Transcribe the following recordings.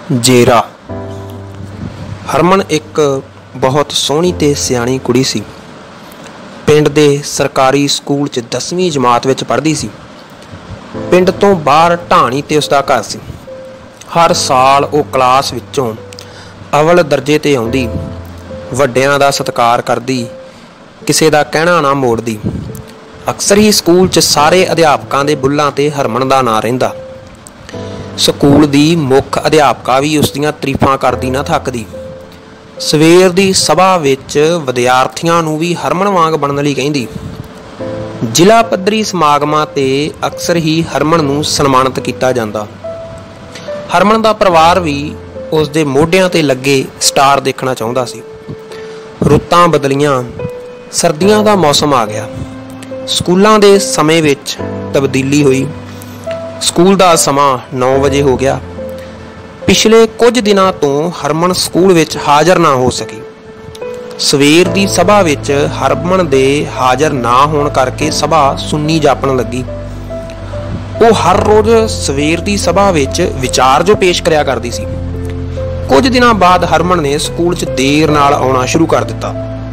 जेरा। हरमन एक बहुत सोहनी ते सियाणी कुड़ी सी। पिंड दे सरकारी स्कूल च 10वीं जमात विच पढ़दी सी। पिंड तो बाहर ढाणी ते उसदा घर सी। हर साल वो क्लास विचों अवल दर्जे ते आउंदी, वड्डियां दा सत्कार करदी, किसे दा कहना ना मोड़दी। अक्सर ही स्कूल च सारे अध्यापकां दे बुल्लां ते हरमन दा नां रहिंदा। स्कूल दी मुख अध्यापका भी उसदियां तरीफां करदी ना थकदी। सवेर दी सभा विच विद्यार्थियों नूं भी हरमन वांग बनन लई कहिंदी। जिला पद्धरी समागमां ते अक्सर ही हरमन नूं सन्मानित कीता जांदा। हरमन दा परिवार भी उसदे मोढियां ते लगे स्टार देखना चाहुंदा सी। रुत्तां बदलियां, सर्दियां दा मौसम आ गया। स्कूलां दे समय विच तब्दीली हुई। स्कूल का समा 9 बजे हो गया। पिछले कुछ दिनों तो हरमन स्कूल विच हाज़र ना हो सकी। सवेर दी सभा विच हरमन दे हाज़र ना होने करके सभा सुन्नी जापन लगी। वो हर रोज़ सवेर दी सभा विच विचार जो पेश करया करदी सी। कुछ दिनों बाद हरमन ने स्कूल च देर नाल आउणा शुरू कर दिता।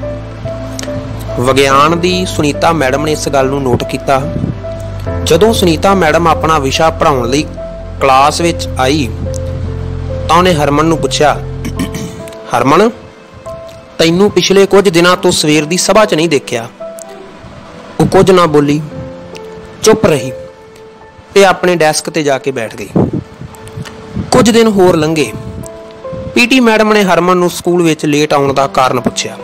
विग्यान दी सुनीता मैडम ने इस गल नूं नोट किया। जदों सुनीता मैडम अपना विषा पढ़ाउण लई क्लास विच आई तां उहने हरमन नूं पुछया, हरमन तैनूं पिछले कुछ दिनों तो सवेर दी सभा च नहीं देखिया। वो कुछ ना बोली, चुप रही ते अपने डैस्क ते जाके बैठ गई। कुछ दिन होर लंघे। पीटी मैडम ने हरमन नूं स्कूल विच लेट आउण दा कारण पुछया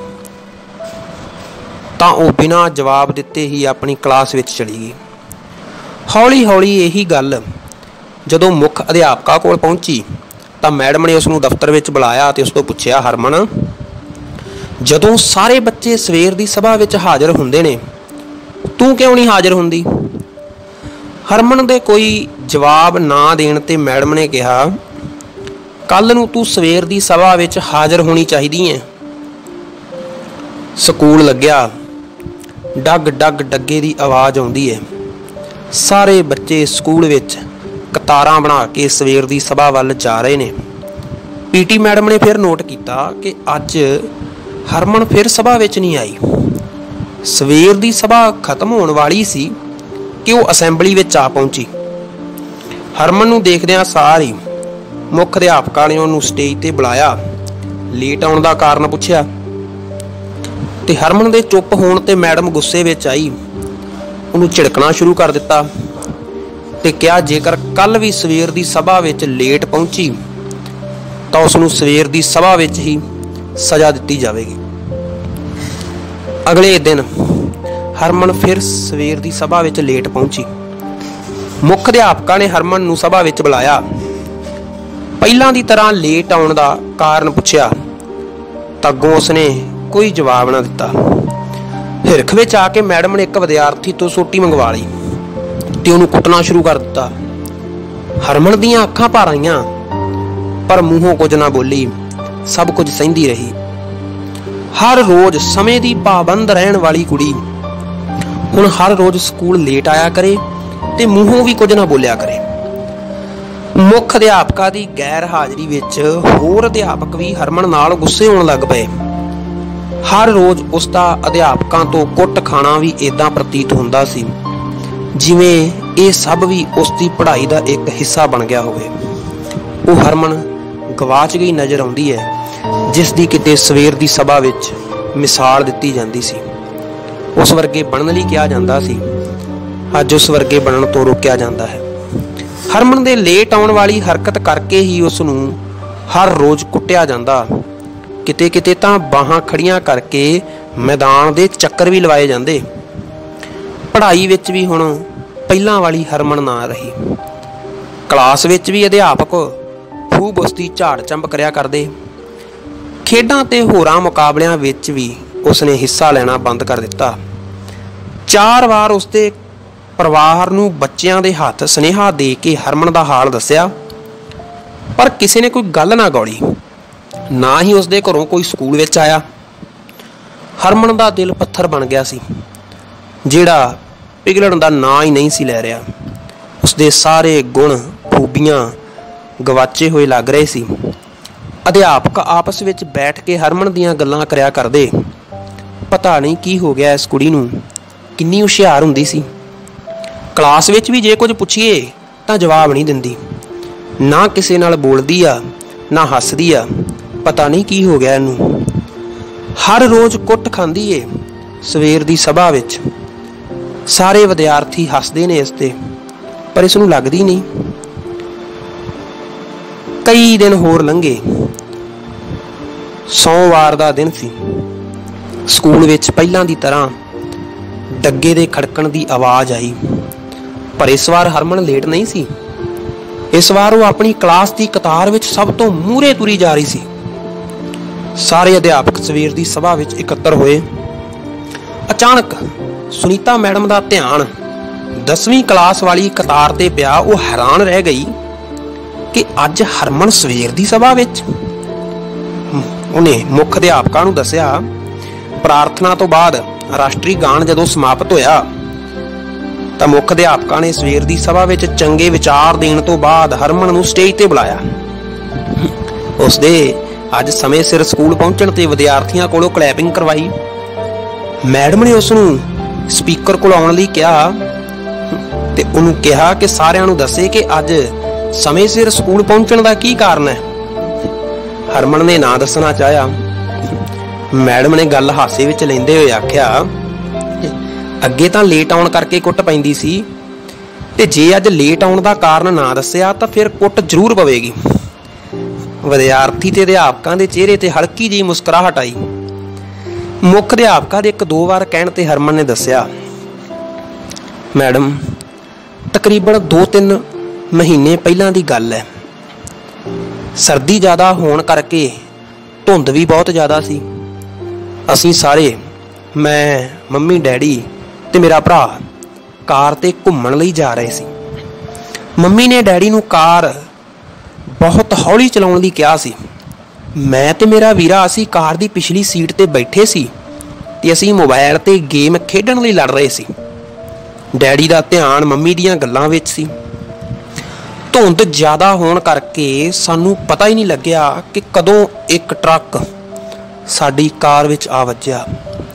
तां वो बिना जवाब दिते ही अपनी क्लास विच चली गई। हौली हौली यही गल जदों मुख अध्यापका कोल पहुंची तां मैडम ने उसनूं दफ्तर विच बुलाया ते उस तों पुछया, हरमन जदों सारे बच्चे सवेर दी सभा विच हाज़र हुंदे ने, तूं क्यों नहीं हाज़र हुंदी? हरमन दे कोई जवाब ना देण ते मैडम ने कहा, कल नूं तूं सवेर दी सभा विच हाज़र होनी चाहिदी है। स्कूल लग्या। डग डग डगे दी आवाज़ आउंदी है। सारे बच्चे स्कूल विच कतारां बना के सवेर दी सभा वल जा रहे ने। पीटी मैडम ने फिर नोट किया कि अज हरमन फिर सभा विच नहीं आई। सवेर दी सभा खत्म होने वाली सी कि वो असैंबली विच आ पहुंची। हरमन नूं देखदिआं सार ही मुख अध्यापका ने उहनूं स्टेज ते बुलाया, लेट आउण दा कारण पुछया ते हरमन दे चुप होण ते मैडम गुस्से विच आई, उहनूं झिड़कना शुरू कर दिता ते क्या जेकर कल भी सवेर दी सभा विच लेट पहुंची तो उसनूं सवेर दी सभा विच ही सज़ा दित्ती जावेगी। अगले दिन हरमन फिर सवेर दी सभा विच लेट पहुंची। मुख अध्यापका ने हरमन नूं सभा विच बुलाया, पहिलां दी तरह लेट आउण दा कारण पुछया तां अग्गों उसने कोई जवाब ना दिता। हिरख विच आके मैडम ने एक विद्यार्थी तो सोटी मंगवा ली ते उहनूं कुटना शुरू कर दिता। हरमन दीआं अखां भर आईआं पर मूहों कुछ ना बोली, सब कुछ सहिंदी रही। हर रोज समय दी पाबंद रहण वाली कुड़ी हुण हर रोज स्कूल लेट आया करे ते मूहों भी कुछ ना बोलिया करे। मुख अध्यापका दी गैर हाज़री विच होर अध्यापक भी हरमन नाल गुस्से होण लग पए। हर रोज उसका अध्यापकों तो कुट खाना भी इदां प्रतीत होंदा सी जिवें ये सब भी उसकी पढ़ाई का एक हिस्सा बन गया होवे। वो हरमन गवाच गई नज़र आउंदी है जिसकी किते सवेर की सभा विच मिसाल दिती जाती सी। उस वर्गे बनने लई कहा जाता सी, अज उस वर्गे बनने तो रोकिया जाता है। हरमन दे लेट आउण वाली हरकत करके ही उसनूं हर रोज़ कुटिया जाता। किते किते तां बाहां खड़ियां करके मैदान दे चक्कर भी लवाए जांदे। पढ़ाई विच भी हुण पहिलां वाली हरमन ना रही। क्लास विच भी अध्यापक खूब उसकी झाड़ चंब करिया करदे। खेडां ते होरां मुकाबलियां विच भी उसने हिस्सा लेना बंद कर दिता। 4 बार उसके परिवार नूं बच्चियां दे हत्थ सुनेहा दे के हरमन दा हाल दस्सिया पर किसी ने कोई गल ना गौली, ना ही उसके घरों कोई स्कूल विच आया। हरमन का दिल पत्थर बन गया सी जिहड़ा पिघलण का ना ही नहीं सी लै रहा। उसके सारे गुण खूबियां ਗਵਾਚੇ ਹੋਏ ਲੱਗ ਰਹੇ ਸੀ। ਅਧਿਆਪਕ ਆਪਸ ਵਿੱਚ ਬੈਠ ਕੇ ਹਰਮਨ ਦੀਆਂ ਗੱਲਾਂ ਕਰਿਆ ਕਰਦੇ। ਪਤਾ ਨਹੀਂ ਕੀ ਹੋ ਗਿਆ ਇਸ ਕੁੜੀ ਨੂੰ, ਕਿੰਨੀ ਹੁਸ਼ਿਆਰ ਹੁੰਦੀ ਸੀ। ਕਲਾਸ ਵਿੱਚ ਵੀ ਜੇ ਕੁਝ ਪੁੱਛੀਏ ਤਾਂ ਜਵਾਬ ਨਹੀਂ ਦਿੰਦੀ, ਨਾ ਕਿਸੇ ਨਾਲ ਬੋਲਦੀ ਆ ਨਾ ਹੱਸਦੀ ਆ। ਪਤਾ ਨਹੀਂ ਕੀ ਹੋ ਗਿਆ ਇਹਨੂੰ। ਹਰ ਰੋਜ਼ ਕੁੱਟ ਖਾਂਦੀ ਏ। ਸਵੇਰ ਦੀ ਸਭਾ ਵਿੱਚ ਸਾਰੇ ਵਿਦਿਆਰਥੀ ਹੱਸਦੇ ਨੇ ਇਸ ਤੇ, ਪਰ ਇਸ ਨੂੰ ਲੱਗਦੀ ਨਹੀਂ। ਕਈ ਦਿਨ ਹੋਰ ਲੰਘੇ। ਸੋਮਵਾਰ ਦਾ ਦਿਨ ਸੀ। ਸਕੂਲ ਵਿੱਚ ਪਹਿਲਾਂ ਦੀ ਤਰ੍ਹਾਂ ਡੱਗੇ ਦੇ ਖੜਕਣ ਦੀ ਆਵਾਜ਼ ਆਈ, ਪਰ ਇਸ ਵਾਰ ਹਰਮਨ ਲੇਟ ਨਹੀਂ ਸੀ। ਇਸ ਵਾਰ ਉਹ ਆਪਣੀ ਕਲਾਸ ਦੀ ਕਤਾਰ ਵਿੱਚ ਸਭ ਤੋਂ ਮੂਹਰੇ ਤੁਰੀ ਜਾ ਰਹੀ ਸੀ। ਸਾਰੇ ਅਧਿਆਪਕ ਸਵੇਰ ਦੀ ਸਭਾ ਵਿੱਚ ਇਕੱਤਰ ਹੋਏ। ਅਚਾਨਕ ਸੁਨੀਤਾ ਮੈਡਮ ਦਾ ਧਿਆਨ 10ਵੀਂ ਕਲਾਸ ਵਾਲੀ ਕਤਾਰ ਤੇ ਪਿਆ। ਉਹ ਹੈਰਾਨ ਰਹਿ ਗਈ ਕਿ ਅੱਜ ਹਰਮਨ ਸਵੇਰ ਦੀ ਸਭਾ ਵਿੱਚ। ਉਹਨੇ ਮੁੱਖ ਅਧਿਆਪਕਾਂ ਨੂੰ ਦੱਸਿਆ। ਪ੍ਰਾਰਥਨਾ ਤੋਂ ਬਾਅਦ ਰਾਸ਼ਟਰੀ ਗਾਨ ਜਦੋਂ ਸਮਾਪਤ ਹੋਇਆ ਤਾਂ ਮੁੱਖ ਅਧਿਆਪਕਾਂ ਨੇ ਸਵੇਰ ਦੀ ਸਭਾ ਵਿੱਚ ਚੰਗੇ ਵਿਚਾਰ ਦੇਣ ਤੋਂ ਬਾਅਦ ਹਰਮਨ ਨੂੰ ਸਟੇਜ ਤੇ ਬੁਲਾਇਆ। ਉਸਦੇ ਅੱਜ ਸਮੇਂ ਸਿਰ ਸਕੂਲ ਪਹੁੰਚਣ ਤੇ ਵਿਦਿਆਰਥੀਆਂ ਕੋਲੋਂ ਕਲੈਪਿੰਗ ਕਰਵਾਈ। ਮੈਡਮ ਨੇ ਉਸ ਨੂੰ ਸਪੀਕਰ ਕੋਲ ਆਉਣ ਲਈ ਕਿਹਾ ਤੇ ਉਹਨੂੰ ਕਿਹਾ ਕਿ ਸਾਰਿਆਂ ਨੂੰ ਦੱਸੇ ਕਿ ਅੱਜ ਸਮੇਂ ਸਿਰ ਸਕੂਲ ਪਹੁੰਚਣ ਦਾ ਕੀ ਕਾਰਨ ਹੈ। ਹਰਮਨ ਨੇ ਨਾ ਦੱਸਣਾ ਚਾਹਿਆ। ਮੈਡਮ ਨੇ ਗੱਲ ਹਾਸੇ ਵਿੱਚ ਲੈਂਦੇ ਹੋਏ ਆਖਿਆ, ਅੱਗੇ ਤਾਂ ਲੇਟ ਆਉਣ ਕਰਕੇ ਕੁੱਟ ਪੈਂਦੀ ਸੀ, ਤੇ ਜੇ ਅੱਜ ਲੇਟ ਆਉਣ ਦਾ ਕਾਰਨ ਨਾ ਦੱਸਿਆ ਤਾਂ ਫਿਰ ਕੁੱਟ ਜ਼ਰੂਰ ਪਵੇਗੀ। ਵਿਦਿਆਰਥੀ ਤੇ ਅਧਿਆਪਕਾਂ ਦੇ ਚਿਹਰੇ ਤੇ ਹਲਕੀ ਜਿਹੀ ਮੁਸਕਰਾਹਟ ਆਈ। ਮੁੱਖ ਅਧਿਆਪਕਾਂ ਦੇ ਇੱਕ ਦੋ ਵਾਰ ਕਹਿਣ ਤੇ ਹਰਮਨ ਨੇ ਦੱਸਿਆ, ਮੈਡਮ ਤਕਰੀਬਨ 2-3 ਮਹੀਨੇ ਪਹਿਲਾਂ ਦੀ ਗੱਲ ਹੈ। ਸਰਦੀ ਜ਼ਿਆਦਾ ਹੋਣ ਕਰਕੇ ਧੁੰਦ ਵੀ ਬਹੁਤ ਜ਼ਿਆਦਾ ਸੀ। ਅਸੀਂ ਸਾਰੇ, ਮੈਂ, ਮੰਮੀ, ਡੈਡੀ ਤੇ ਮੇਰਾ ਭਰਾ ਕਾਰ ਤੇ ਘੁੰਮਣ ਲਈ ਜਾ ਰਹੇ ਸੀ। ਮੰਮੀ ਨੇ ਡੈਡੀ ਨੂੰ ਕਾਰ ਬਹੁਤ ਹੌਲੀ ਚਲਾਉਣ ਲਈ ਕਿਹਾ ਸੀ। ਮੈਂ ਤੇ ਮੇਰਾ ਵੀਰਾ ਅਸੀਂ ਕਾਰ ਦੀ ਪਿਛਲੀ ਸੀਟ ਤੇ ਬੈਠੇ ਸੀ ਤੇ ਅਸੀਂ ਮੋਬਾਈਲ ਤੇ ਗੇਮ ਖੇਡਣ ਲਈ ਲੜ ਰਹੇ ਸੀ। ਡੈਡੀ ਦਾ ਧਿਆਨ ਮੰਮੀ ਦੀਆਂ ਗੱਲਾਂ ਵਿੱਚ ਸੀ। ਧੁੰਦ ਜ਼ਿਆਦਾ ਹੋਣ ਕਰਕੇ ਸਾਨੂੰ ਪਤਾ ਹੀ ਨਹੀਂ ਲੱਗਿਆ ਕਿ ਕਦੋਂ ਇੱਕ ਟਰੱਕ ਸਾਡੀ ਕਾਰ ਵਿੱਚ ਆ ਵੱਜਿਆ।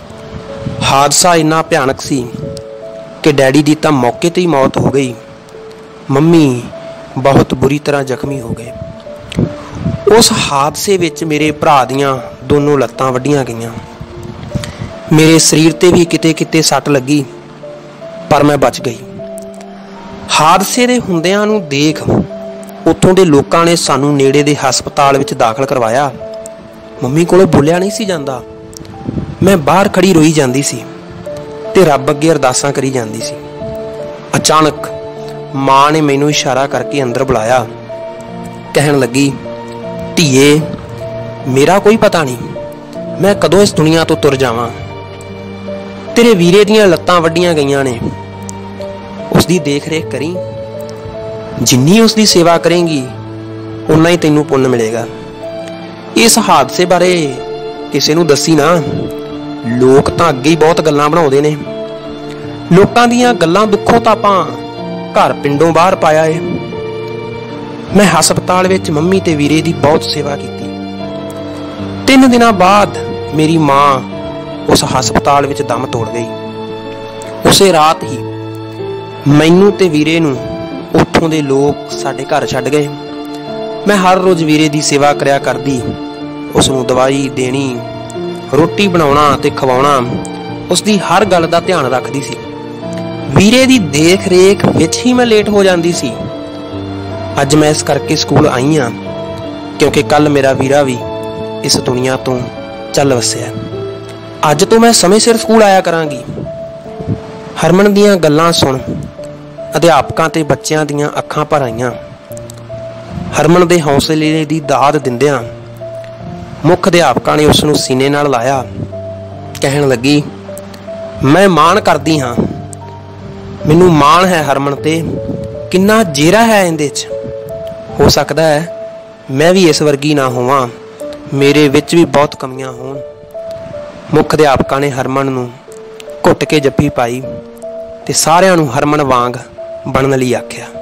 ਹਾਦਸਾ ਇੰਨਾ ਭਿਆਨਕ ਸੀ ਕਿ ਡੈਡੀ ਦੀ ਤਾਂ ਮੌਕੇ ਤੇ ਹੀ ਮੌਤ ਹੋ ਗਈ। ਮੰਮੀ ਬਹੁਤ ਬੁਰੀ ਤਰ੍ਹਾਂ ਜ਼ਖਮੀ ਹੋ ਗਏ। ਉਸ ਹਾਦਸੇ ਵਿੱਚ ਮੇਰੇ ਭਰਾ ਦੀਆਂ ਦੋਨੋਂ ਲੱਤਾਂ ਵੱਢੀਆਂ ਗਈਆਂ। ਮੇਰੇ ਸਰੀਰ ਤੇ ਵੀ ਕਿਤੇ ਕਿਤੇ ਸੱਟ ਲੱਗੀ, ਪਰ ਮੈਂ ਬਚ ਗਈ। ਹਾਦਸੇ ਦੇ ਹੁੰਦਿਆਂ ਨੂੰ ਦੇਖ ਉੱਥੋਂ ਦੇ ਲੋਕਾਂ ਨੇ ਸਾਨੂੰ ਨੇੜੇ ਦੇ ਹਸਪਤਾਲ ਵਿੱਚ ਦਾਖਲ ਕਰਵਾਇਆ। ਮੰਮੀ ਕੋਲੋਂ ਬੋਲਿਆ ਨਹੀਂ ਸੀ ਜਾਂਦਾ। ਮੈਂ ਬਾਹਰ ਖੜੀ ਰੋਈ ਜਾਂਦੀ ਸੀ ਤੇ ਰੱਬ ਅੱਗੇ ਅਰਦਾਸਾਂ ਕਰੀ ਜਾਂਦੀ ਸੀ। ਅਚਾਨਕ ਮਾਂ ਨੇ ਮੈਨੂੰ ਇਸ਼ਾਰਾ ਕਰਕੇ ਅੰਦਰ ਬੁਲਾਇਆ। ਕਹਿਣ ਲੱਗੀ, ਧੀਏ ਮੇਰਾ ਕੋਈ ਪਤਾ ਨਹੀਂ ਮੈਂ ਕਦੋਂ ਇਸ ਦੁਨੀਆ ਤੋਂ ਤੁਰ ਜਾਵਾਂ। ਤੇਰੇ ਵੀਰੇ ਦੀਆਂ ਲੱਤਾਂ ਵੱਢੀਆਂ ਗਈਆਂ ਨੇ। ਉਸਦੀ ਦੇਖ ਰੇਖ ਕਰੀ। ਜਿੰਨੀ ਉਸਦੀ ਸੇਵਾ ਕਰੇਂਗੀ ਉਨਾ ਹੀ ਤੈਨੂੰ ਪੁੰਨ ਮਿਲੇਗਾ। ਇਸ ਹਾਦਸੇ ਬਾਰੇ ਕਿਸੇ ਨੂੰ ਦੱਸੀ ਨਾ। ਲੋਕ ਤਾਂ ਅੱਗੇ ਹੀ ਬਹੁਤ ਗੱਲਾਂ ਬਣਾਉਂਦੇ ਨੇ। ਲੋਕਾਂ ਦੀਆਂ ਗੱਲਾਂ ਦੁੱਖੋਂ ਤਾਂ ਆਪਾਂ ਘਰ ਪਿੰਡੋਂ ਬਾਹਰ ਪਾਇਆ ਏ। ਮੈਂ ਹਸਪਤਾਲ ਵਿੱਚ ਮੰਮੀ ਤੇ ਵੀਰੇ ਦੀ ਬਹੁਤ ਸੇਵਾ ਕੀਤੀ। 3 ਦਿਨਾਂ ਬਾਅਦ ਮੇਰੀ ਮਾਂ ਉਸ ਹਸਪਤਾਲ ਵਿੱਚ ਦਮ ਤੋੜ ਗਈ। ਉਸੇ ਰਾਤ ਹੀ ਮੈਨੂੰ ਤੇ ਵੀਰੇ ਨੂੰ ਉੱਥੋਂ ਦੇ ਲੋਕ ਸਾਡੇ ਘਰ ਛੱਡ ਗਏ। ਮੈਂ ਹਰ ਰੋਜ਼ ਵੀਰੇ ਦੀ ਸੇਵਾ ਕਰਿਆ ਕਰਦੀ। ਉਸ ਨੂੰ ਦਵਾਈ ਦੇਣੀ, ਰੋਟੀ ਬਣਾਉਣਾ ਤੇ ਖਵਾਉਣਾ, ਉਸਦੀ ਹਰ ਗੱਲ ਦਾ ਧਿਆਨ ਰੱਖਦੀ ਸੀ। ਵੀਰੇ ਦੀ ਦੇਖ ਰੇਖ ਵਿੱਚ ਹੀ ਮੈਂ ਲੇਟ ਹੋ ਜਾਂਦੀ ਸੀ। ਅੱਜ ਮੈਂ ਇਸ ਕਰਕੇ ਸਕੂਲ ਆਈ ਹਾਂ ਕਿਉਂਕਿ ਕੱਲ ਮੇਰਾ ਵੀਰਾ ਵੀ ਇਸ ਦੁਨੀਆ ਤੋਂ ਚੱਲ ਵਸਿਆ। ਅੱਜ ਤੋਂ ਮੈਂ ਸਮੇਂ ਸਿਰ ਸਕੂਲ ਆਇਆ ਕਰਾਂਗੀ। ਹਰਮਨ ਦੀਆਂ ਗੱਲਾਂ ਸੁਣ ਅਧਿਆਪਕਾਂ ਤੇ ਬੱਚਿਆਂ ਦੀਆਂ ਅੱਖਾਂ ਭਰ ਆਈਆਂ। ਹਰਮਨ ਦੇ ਹੌਸਲੇ ਦੀ ਦਾਦ ਦਿੰਦਿਆਂ ਮੁੱਖ ਅਧਿਆਪਕਾਂ ਨੇ ਉਸ ਨੂੰ ਸੀਨੇ ਨਾਲ ਲਾਇਆ। ਕਹਿਣ ਲੱਗੀ, ਮੈਂ ਮਾਣ ਕਰਦੀ ਹਾਂ। ਮੈਨੂੰ ਮਾਣ ਹੈ ਹਰਮਨ ਤੇ। ਕਿੰਨਾ ਜੇਰਾ ਹੈ ਇਹਦੇ 'ਚ। ਹੋ ਸਕਦਾ ਹੈ ਮੈਂ ਵੀ ਇਸ ਵਰਗੀ ਨਾ ਹੋਵਾਂ, ਮੇਰੇ ਵਿੱਚ ਵੀ ਬਹੁਤ ਕਮੀਆਂ ਹੋਣ। ਮੁੱਖ ਅਧਿਆਪਕਾਂ ਨੇ ਹਰਮਨ ਨੂੰ ਘੁੱਟ ਕੇ ਜੱਫੀ ਪਾਈ ਤੇ ਸਾਰਿਆਂ ਨੂੰ ਹਰਮਨ ਵਾਂਗ ਬਣਨ ਲਈ ਆਖਿਆ।